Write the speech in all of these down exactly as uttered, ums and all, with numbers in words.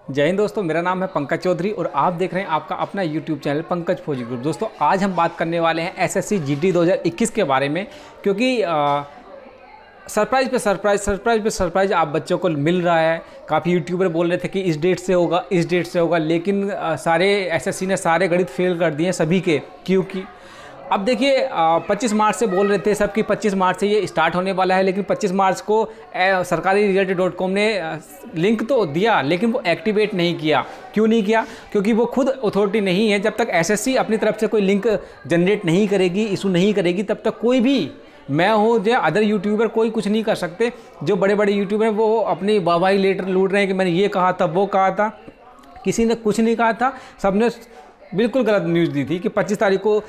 जय हिंद दोस्तों, मेरा नाम है पंकज चौधरी और आप देख रहे हैं आपका अपना यूट्यूब चैनल पंकज फौजी ग्रुप। दोस्तों आज हम बात करने वाले हैं एसएससी जीडी दो हज़ार इक्कीस के बारे में, क्योंकि सरप्राइज़ पे सरप्राइज़ सरप्राइज़ पे सरप्राइज़ आप बच्चों को मिल रहा है। काफ़ी यूट्यूबर बोल रहे थे कि इस डेट से होगा, इस डेट से होगा, लेकिन आ, सारे एसएससी ने सारे गणित फेल कर दिए सभी के। क्योंकि अब देखिए पच्चीस मार्च से बोल रहे थे सब कि पच्चीस मार्च से ये स्टार्ट होने वाला है, लेकिन पच्चीस मार्च को ए, सरकारी रिजल्ट डॉट कॉम ने लिंक तो दिया लेकिन वो एक्टिवेट नहीं किया। क्यों नहीं किया? क्योंकि वो खुद अथॉरिटी नहीं है। जब तक एसएससी अपनी तरफ से कोई लिंक जनरेट नहीं करेगी, इशू नहीं करेगी, तब तक कोई भी, मैं हूँ जो अदर यूट्यूबर, कोई कुछ नहीं कर सकते। जो बड़े बड़े यूट्यूबर हैं वो अपनी वाहवाही लेटर लूट रहे हैं कि मैंने ये कहा था, वो कहा था। किसी ने कुछ नहीं कहा था, सबने बिल्कुल गलत न्यूज़ दी थी कि पच्चीस तारीख को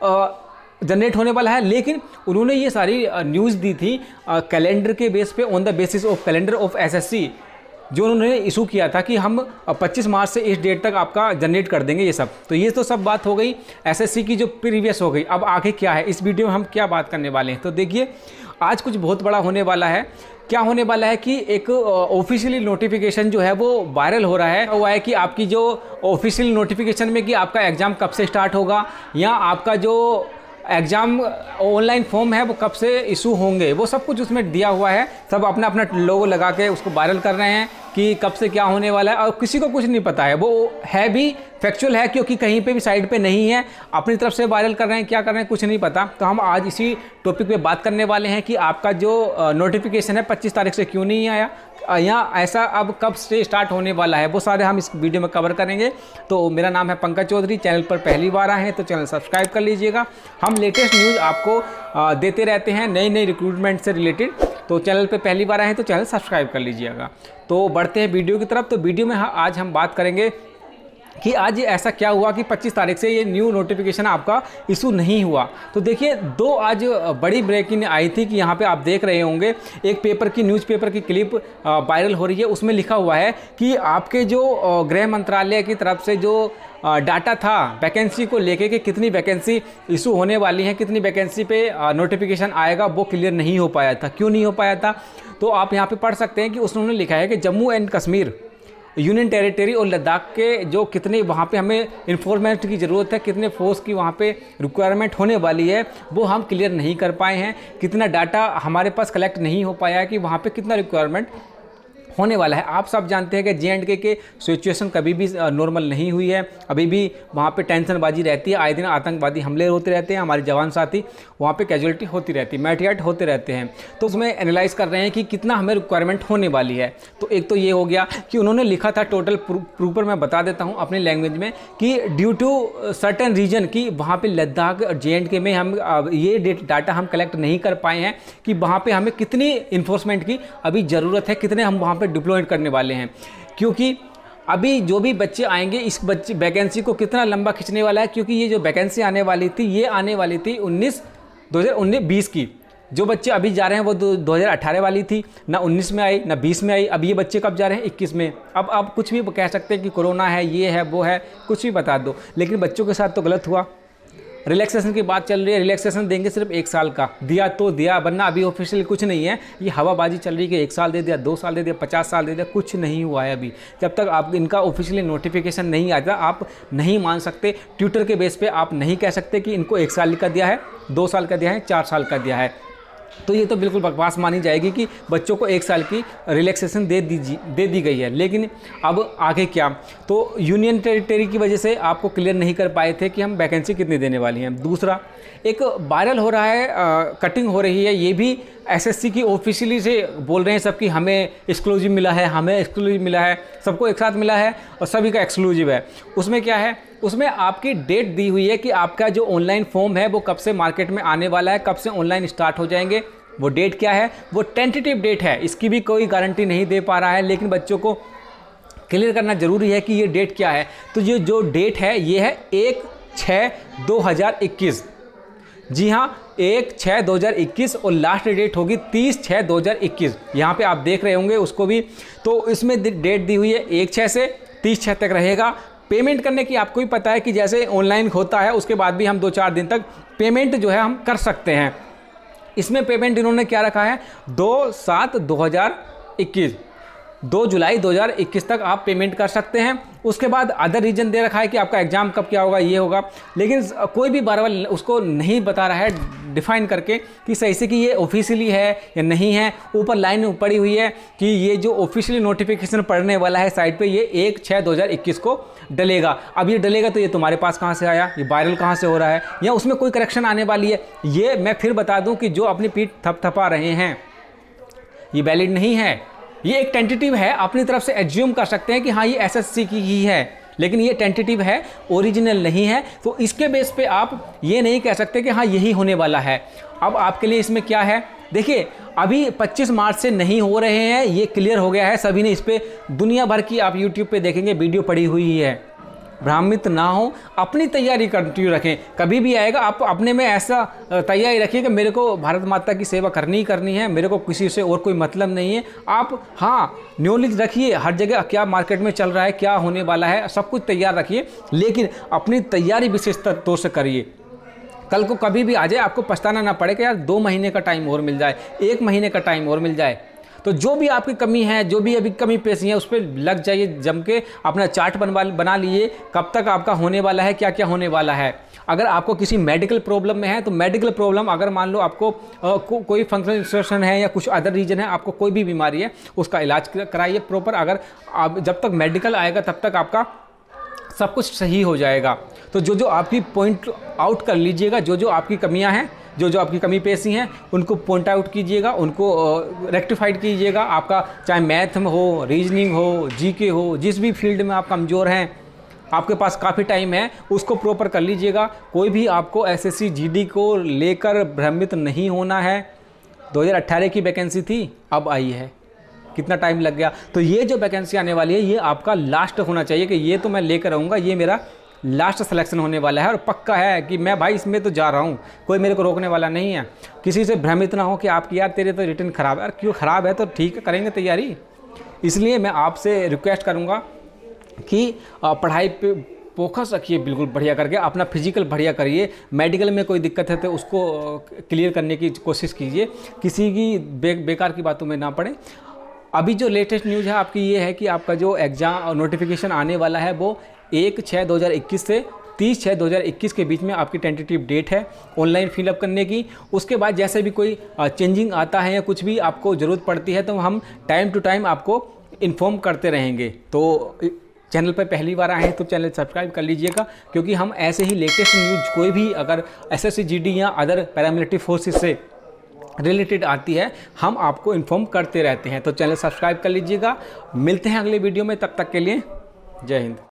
जनरेट होने वाला है। लेकिन उन्होंने ये सारी न्यूज़ दी थी कैलेंडर के बेस पे, on the basis of calendar of SSC, जो उन्होंने इशू किया था कि हम पच्चीस मार्च से इस डेट तक आपका जनरेट कर देंगे। ये सब तो ये तो सब बात हो गई एसएससी की जो प्रीवियस हो गई। अब आगे क्या है, इस वीडियो में हम क्या बात करने वाले हैं, तो देखिए आज कुछ बहुत बड़ा होने वाला है। क्या होने वाला है कि एक ऑफिशियली नोटिफिकेशन जो है वो वायरल हो रहा है। वो है कि आपकी जो ऑफिशियल नोटिफिकेशन में कि आपका एग्ज़ाम कब से स्टार्ट होगा, या आपका जो एग्ज़ाम ऑनलाइन फॉर्म है वो कब से इशू होंगे, वो सब कुछ उसमें दिया हुआ है। सब अपना अपना लोगो लगा के उसको वायरल कर रहे हैं कि कब से क्या होने वाला है, और किसी को कुछ नहीं पता है। वो है भी फैक्चुअल है, क्योंकि कहीं पे भी साइड पे नहीं है, अपनी तरफ से वायरल कर रहे हैं, क्या कर रहे हैं कुछ नहीं पता। तो हम आज इसी टॉपिक पे बात करने वाले हैं कि आपका जो नोटिफिकेशन है पच्चीस तारीख से क्यों नहीं आया, या ऐसा अब कब से स्टार्ट होने वाला है, वो सारे हम इस वीडियो में कवर करेंगे। तो मेरा नाम है पंकज चौधरी, चैनल पर पहली बार आए हैं तो चैनल सब्सक्राइब कर लीजिएगा। हम लेटेस्ट न्यूज़ आपको देते रहते हैं, नई नई रिक्रूटमेंट से रिलेटेड। तो चैनल पे पहली बार आए हैं तो चैनल सब्सक्राइब कर लीजिएगा। तो बढ़ते हैं वीडियो की तरफ। तो वीडियो में आज हम बात करेंगे कि आज ऐसा क्या हुआ कि पच्चीस तारीख से ये न्यू नोटिफिकेशन आपका इशू नहीं हुआ। तो देखिए दो आज बड़ी ब्रेकिंग आई थी कि यहाँ पे आप देख रहे होंगे एक पेपर की, न्यूज़पेपर की क्लिप वायरल हो रही है। उसमें लिखा हुआ है कि आपके जो गृह मंत्रालय की तरफ से जो डाटा था वैकेंसी को लेके कि कितनी वैकेंसी इशू होने वाली है, कितनी वैकेंसी पे नोटिफिकेशन आएगा, वो क्लियर नहीं हो पाया था। क्यों नहीं हो पाया था? तो आप यहाँ पे पढ़ सकते हैं कि उसने लिखा है कि Jammu and Kashmir, union territory और लद्दाख के जो कितने वहाँ पे हमें इन्फॉर्मेट की ज़रूरत है, कितने फोर्स की वहाँ पे रिक्वायरमेंट होने वाली है, वो हम क्लियर नहीं कर पाए हैं। कितना डाटा हमारे पास कलेक्ट नहीं हो पाया है कि वहाँ पे कितना रिक्वायरमेंट होने वाला है। आप सब जानते हैं कि जे एंड के के सिचुएशन कभी भी नॉर्मल नहीं हुई है, अभी भी वहाँ पे टेंशनबाजी रहती है, आए दिन आतंकवादी हमले होते रहते हैं, हमारे जवान साथी वहाँ पे कैजुअलिटी होती रहती है, मैटियाट होते रहते हैं। तो उसमें एनालाइज कर रहे हैं कि कितना हमें रिक्वायरमेंट होने वाली है। तो एक तो ये हो गया कि उन्होंने लिखा था टोटल प्रूपर, मैं बता देता हूँ अपनी लैंग्वेज में, कि ड्यू टू सर्टेन रीजन कि वहाँ पर लद्दाख और जे एंड के में हम ये डाटा हम कलेक्ट नहीं कर पाए हैं कि वहाँ पर हमें कितनी इन्फोर्समेंट की अभी ज़रूरत है, कितने हम वहाँ पर डिप्लॉयड करने वाले हैं। क्योंकि अभी जो भी बच्चे आएंगे इस बच्चे वैकेंसी को कितना लंबा खींचने वाला है, क्योंकि ये जो वैकेंसी आने वाली थी ये आने वाली थी उन्नीस दो हज़ार उन्नीस बीस की। जो बच्चे अभी जा रहे हैं वो दो हज़ार अठारह वाली थी, ना उन्नीस में आई ना बीस में आई। अब ये बच्चे कब जा रहे हैं? इक्कीस में। अब अब कुछ भी कह सकते हैं कि कोरोना है, ये है, वो है, कुछ भी बता दो, लेकिन बच्चों के साथ तो गलत हुआ। रिलैक्सेशन की बात चल रही है, रिलैक्सेशन देंगे सिर्फ एक साल का, दिया तो दिया, वरना अभी ऑफिशियल कुछ नहीं है। ये हवाबाजी चल रही है कि एक साल दे दिया, दो साल दे दिया, पचास साल दे दिया, कुछ नहीं हुआ है अभी। जब तक आप इनका ऑफिशियली नोटिफिकेशन नहीं आता आप नहीं मान सकते। ट्विटर के बेस पे आप नहीं कह सकते कि इनको एक साल का दिया है, दो साल का दिया है, चार साल का दिया है। तो ये तो बिल्कुल बकवास मानी जाएगी कि बच्चों को एक साल की रिलैक्सेशन दे दी दे दी गई है। लेकिन अब आगे क्या? तो यूनियन टेरिटरी की वजह से आपको क्लियर नहीं कर पाए थे कि हम वैकेंसी कितनी देने वाली हैं। दूसरा एक वायरल हो रहा है, आ, कटिंग हो रही है, ये भी एसएससी की ऑफिशियली से बोल रहे हैं सब कि हमें एक्सक्लूसिव मिला है, हमें एक्सक्लूसिव मिला है, सबको एक साथ मिला है और सभी का एक्सक्लूसिव है। उसमें क्या है? उसमें आपकी डेट दी हुई है कि आपका जो ऑनलाइन फॉर्म है वो कब से मार्केट में आने वाला है, कब से ऑनलाइन स्टार्ट हो जाएंगे। वो डेट क्या है? वो टेंटेटिव डेट है, इसकी भी कोई गारंटी नहीं दे पा रहा है, लेकिन बच्चों को क्लियर करना ज़रूरी है कि ये डेट क्या है। तो ये जो डेट है ये है एक छः दो हज़ार इक्कीस। जी हाँ, एक छः दो हज़ार इक्कीस, और लास्ट डेट होगी तीस छः दो हज़ार इक्कीस। यहाँ पे आप देख रहे होंगे उसको भी। तो इसमें डेट दी हुई है एक छः से तीस छः तक रहेगा। पेमेंट करने की आपको भी पता है कि जैसे ऑनलाइन होता है उसके बाद भी हम दो चार दिन तक पेमेंट जो है हम कर सकते हैं। इसमें पेमेंट इन्होंने क्या रखा है? दो सात दो हज़ार इक्कीस। दो जुलाई दो हज़ार इक्कीस तक आप पेमेंट कर सकते हैं। उसके बाद अदर रीजन दे रखा है कि आपका एग्ज़ाम कब क्या होगा, ये होगा, लेकिन कोई भी बार बार उसको नहीं बता रहा है डिफाइन करके कि सही से कि ये ऑफिशियली है या नहीं है। ऊपर लाइन पड़ी हुई है कि ये जो ऑफिशियली नोटिफिकेशन पड़ने वाला है साइट पे, ये एक छः दो हज़ार इक्कीस को डलेगा। अब ये डलेगा तो ये तुम्हारे पास कहाँ से आया, ये वायरल कहाँ से हो रहा है, या उसमें कोई करेक्शन आने वाली है। ये मैं फिर बता दूँ कि जो अपनी पीठ थपथपा रहे हैं ये वैलिड नहीं है। ये एक टेंटेटिव है, अपनी तरफ से एज्यूम कर सकते हैं कि हाँ ये एसएससी की ही है, लेकिन ये टेंटेटिव है, ओरिजिनल नहीं है। तो इसके बेस पे आप ये नहीं कह सकते कि हाँ यही होने वाला है। अब आपके लिए इसमें क्या है, देखिए अभी पच्चीस मार्च से नहीं हो रहे हैं, ये क्लियर हो गया है, सभी ने इस पर दुनिया भर की आप यूट्यूब पे देखेंगे वीडियो पड़ी हुई है। भ्रमित ना हो, अपनी तैयारी कंटिन्यू रखें, कभी भी आएगा आप अपने में ऐसा तैयारी रखिए कि मेरे को भारत माता की सेवा करनी ही करनी है, मेरे को किसी से और कोई मतलब नहीं है। आप हाँ नॉलेज रखिए, हर जगह क्या मार्केट में चल रहा है, क्या होने वाला है, सब कुछ तैयार रखिए, लेकिन अपनी तैयारी विशेष तौर से करिए। कल को कभी भी आ जाए आपको पछताना ना पड़े कि यार दो महीने का टाइम और मिल जाए, एक महीने का टाइम और मिल जाए। तो जो भी आपकी कमी है, जो भी अभी कमी पेशी है, उस पर लग जाइए जम के, अपना चार्ट बनवा बना लीजिए कब तक आपका होने वाला है, क्या क्या होने वाला है। अगर आपको किसी मेडिकल प्रॉब्लम में है तो मेडिकल प्रॉब्लम, अगर मान लो आपको आ, को, कोई फंक्शनल इंस्ट्रक्शन है या कुछ अदर रीजन है, आपको कोई भी बीमारी है उसका इलाज कराइए प्रॉपर। अगर आप जब तक मेडिकल आएगा तब तक आपका सब कुछ सही हो जाएगा। तो जो जो आपकी पॉइंट आउट कर लीजिएगा, जो जो आपकी कमियां हैं, जो जो आपकी कमी पेशी हैं, उनको पॉइंट आउट कीजिएगा, उनको रेक्टिफाइड कीजिएगा। आपका चाहे मैथ में हो, रीजनिंग हो, जीके हो, जिस भी फील्ड में आप कमज़ोर हैं, आपके पास काफ़ी टाइम है, उसको प्रॉपर कर लीजिएगा। कोई भी आपको एसएससी जीडी को लेकर भ्रमित नहीं होना है। दो हज़ार अट्ठारह की वैकेंसी थी, अब आई है, कितना टाइम लग गया। तो ये जो वैकेंसी आने वाली है ये आपका लास्ट होना चाहिए कि ये तो मैं लेकर आऊँगा, ये मेरा लास्ट सिलेक्शन होने वाला है और पक्का है कि मैं भाई इसमें तो जा रहा हूँ, कोई मेरे को रोकने वाला नहीं है। किसी से भ्रमित ना हो कि आपकी यार तेरे तो रिटर्न ख़राब है, यार क्यों ख़राब है, तो ठीक है करेंगे तैयारी। इसलिए मैं आपसे रिक्वेस्ट करूँगा कि पढ़ाई पे फोकस रखिए, बिल्कुल बढ़िया करके अपना फिजिकल बढ़िया करिए। मेडिकल में कोई दिक्कत है तो उसको क्लियर करने की कोशिश कीजिए, किसी की बे, बेकार की बातों में ना पड़े। अभी जो लेटेस्ट न्यूज़ है आपकी ये है कि आपका जो एग्ज़ाम नोटिफिकेशन आने वाला है वो एक छः दो हज़ार इक्कीस से तीस छः दो हज़ार इक्कीस के बीच में आपकी टेंटेटिव डेट है ऑनलाइन फिलअप करने की। उसके बाद जैसे भी कोई चेंजिंग आता है या कुछ भी आपको ज़रूरत पड़ती है तो हम टाइम टू टाइम आपको इन्फॉर्म करते रहेंगे। तो चैनल पर पहली बार आए हैं तो चैनल सब्सक्राइब कर लीजिएगा, क्योंकि हम ऐसे ही लेटेस्ट न्यूज़ कोई भी अगर एसएससी जीडी या अदर पैरामिलिट्री फोर्सेस से रिलेटेड आती है हम आपको इन्फॉर्म करते रहते हैं। तो चैनल सब्सक्राइब कर लीजिएगा। मिलते हैं अगले वीडियो में, तब तक के लिए जय हिंद।